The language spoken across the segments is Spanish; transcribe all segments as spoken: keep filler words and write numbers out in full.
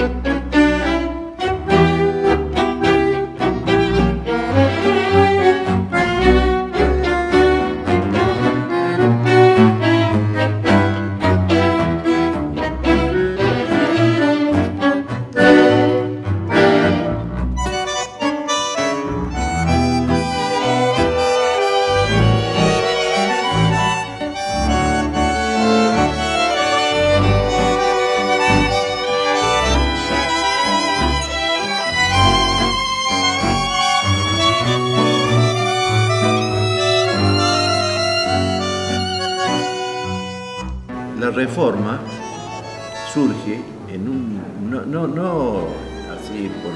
La Reforma surge en un, no, no, no así por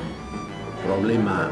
un problema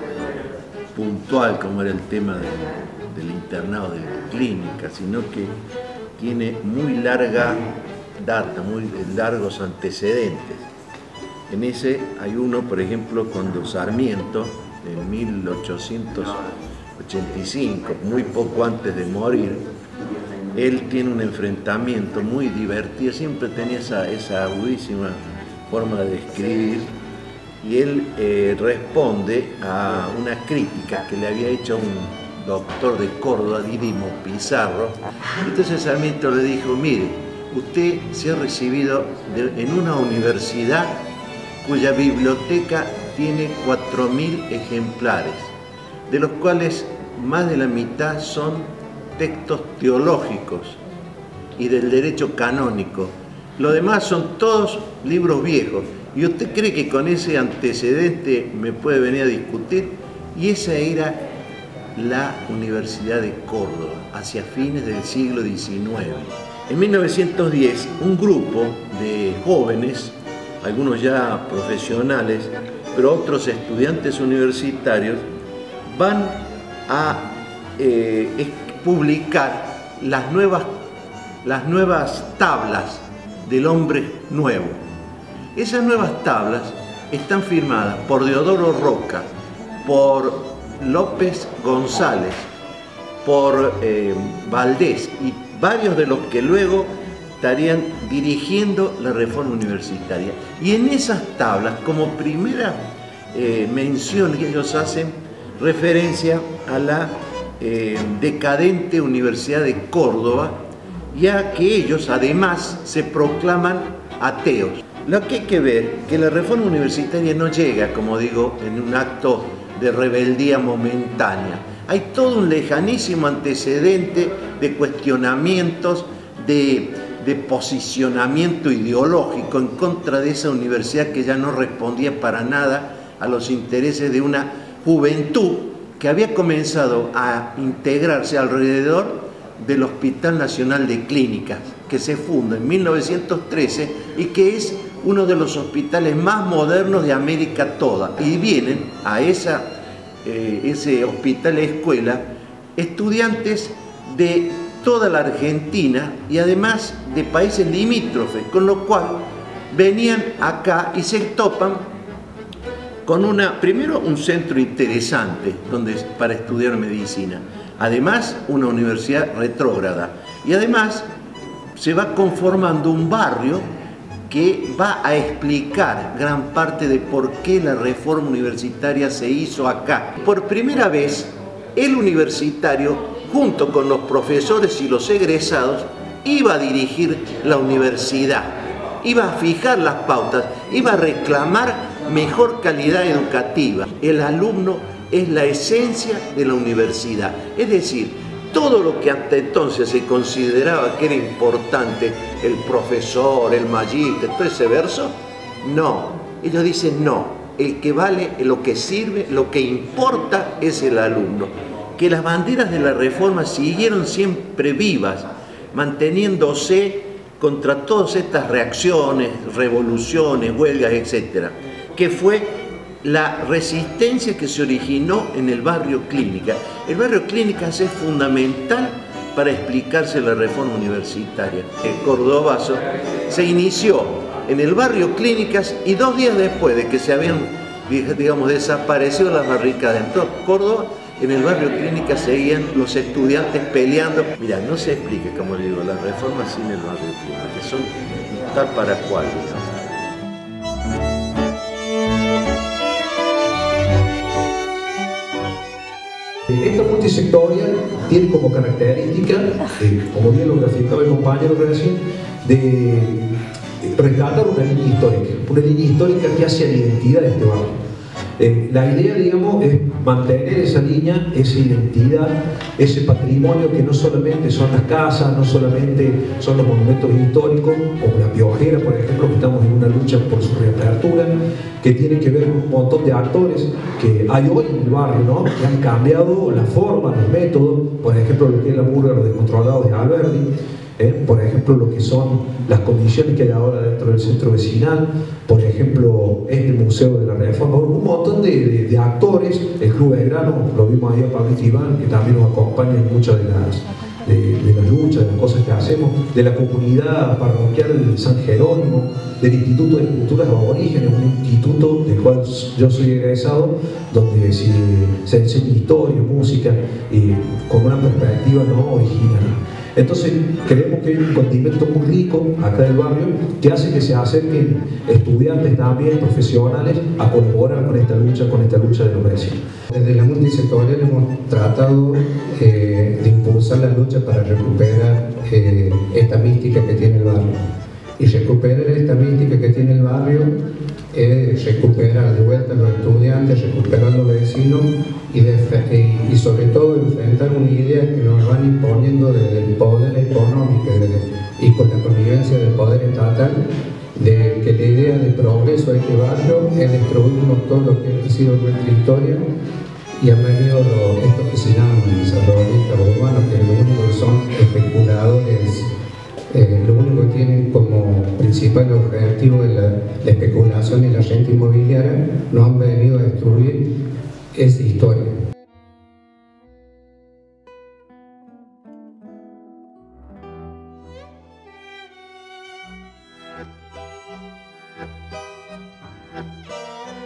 puntual como era el tema del, del internado de clínica, sino que tiene muy larga data, muy largos antecedentes. En ese hay uno, por ejemplo, cuando Sarmiento, en mil ochocientos ochenta y cinco, muy poco antes de morir, él tiene un enfrentamiento muy divertido, siempre tenía esa, esa agudísima forma de escribir, y él eh, responde a una crítica que le había hecho un doctor de Córdoba, Dídimo Pizarro. Entonces Sarmiento le dijo: mire, usted se ha recibido de, en una universidad cuya biblioteca tiene cuatro mil ejemplares, de los cuales más de la mitad son textos teológicos y del derecho canónico. Lo demás son todos libros viejos. ¿Y usted cree que con ese antecedente me puede venir a discutir? Y esa era la Universidad de Córdoba, hacia fines del siglo diecinueve. En mil novecientos diez, un grupo de jóvenes, algunos ya profesionales, pero otros estudiantes universitarios, van a eh, publicar las nuevas, las nuevas tablas del hombre nuevo. Esas nuevas tablas están firmadas por Deodoro Roca, por López González, por eh, Valdés y varios de los que luego estarían dirigiendo la reforma universitaria. Y en esas tablas, como primera eh, mención que ellos hacen, referencia a la Eh, decadente Universidad de Córdoba, ya que ellos además se proclaman ateos. Lo que hay que ver que la reforma universitaria no llega, como digo, en un acto de rebeldía momentánea. Hay todo un lejanísimo antecedente de cuestionamientos, de, de posicionamiento ideológico en contra de esa universidad que ya no respondía para nada a los intereses de una juventud que había comenzado a integrarse alrededor del Hospital Nacional de Clínicas, que se funda en mil novecientos trece y que es uno de los hospitales más modernos de América toda. Y vienen a esa, eh, ese hospital escuela estudiantes de toda la Argentina y además de países limítrofes, con lo cual venían acá y se topan con una, primero un centro interesante donde, para estudiar medicina, además una universidad retrógrada, y además se va conformando un barrio que va a explicar gran parte de por qué la reforma universitaria se hizo acá. Por primera vez, el universitario, junto con los profesores y los egresados, iba a dirigir la universidad, iba a fijar las pautas, iba a reclamar mejor calidad educativa. El alumno es la esencia de la universidad. Es decir, todo lo que hasta entonces se consideraba que era importante, el profesor, el magíster, todo ese verso, no. Ellos dicen no. El que vale, lo que sirve, lo que importa es el alumno. Que las banderas de la reforma siguieron siempre vivas, manteniéndose contra todas estas reacciones, revoluciones, huelgas, etcétera, que fue la resistencia que se originó en el barrio Clínica. El barrio Clínicas es fundamental para explicarse la reforma universitaria. El cordobazo se inició en el barrio Clínicas y dos días después de que se habían, digamos, desaparecido las barricadas en todo Córdoba, en el barrio Clínicas seguían los estudiantes peleando. Mira, no se explica, como le digo, las reformas sin el barrio Clínicas, que son tal para cual, digamos. multisectorial tiene como característica, eh, como bien lo graficaba el compañero recién, de rescatar una línea histórica, una línea histórica que hace la identidad de este barrio. Eh, la idea, digamos, es mantener esa línea, esa identidad, ese patrimonio que no solamente son las casas, no solamente son los monumentos históricos, como la Piojera, por ejemplo, que estamos en una lucha por su reapertura, que tiene que ver con un montón de actores que hay hoy en el barrio, ¿no? Que han cambiado la forma, los métodos, por ejemplo, lo que es la murga, los descontrolados de Alberdi. ¿Eh? Por ejemplo, lo que son las condiciones que hay ahora dentro del centro vecinal, por ejemplo, este Museo de la Reforma, un montón de, de, de actores, el Club Belgrano, lo vimos ahí a Pablo Iván, que también nos acompaña en muchas de las, de, de las luchas, de las cosas que hacemos, de la comunidad parroquial de San Jerónimo, del Instituto de Culturas Aborígenes, un instituto del cual yo soy egresado, donde se, se enseña historia, música, eh, con una perspectiva no original. Entonces creemos que hay un condimento muy rico acá del barrio que hace que se acerquen estudiantes también, profesionales, a colaborar con esta lucha, con esta lucha de los vecinos. Desde la multisectorial hemos tratado eh, de impulsar la lucha para recuperar eh, esta mística que tiene el barrio. Y recuperar esta mística que tiene el barrio es recuperar de vuelta a los estudiantes, recuperar a los vecinos y, de, y, y sobre todo enfrentar una idea que nos van imponiendo desde el poder económico desde, y con la connivencia del poder estatal, de que la idea de progreso de este barrio es destruirnos todo lo que ha sido nuestra historia, y han venido los, estos que se llaman desarrollistas urbanos, que lo único que son especuladores. Eh, lo único que tienen como principal objetivo es la, la especulación y la renta inmobiliaria, nos han venido a destruir esa historia.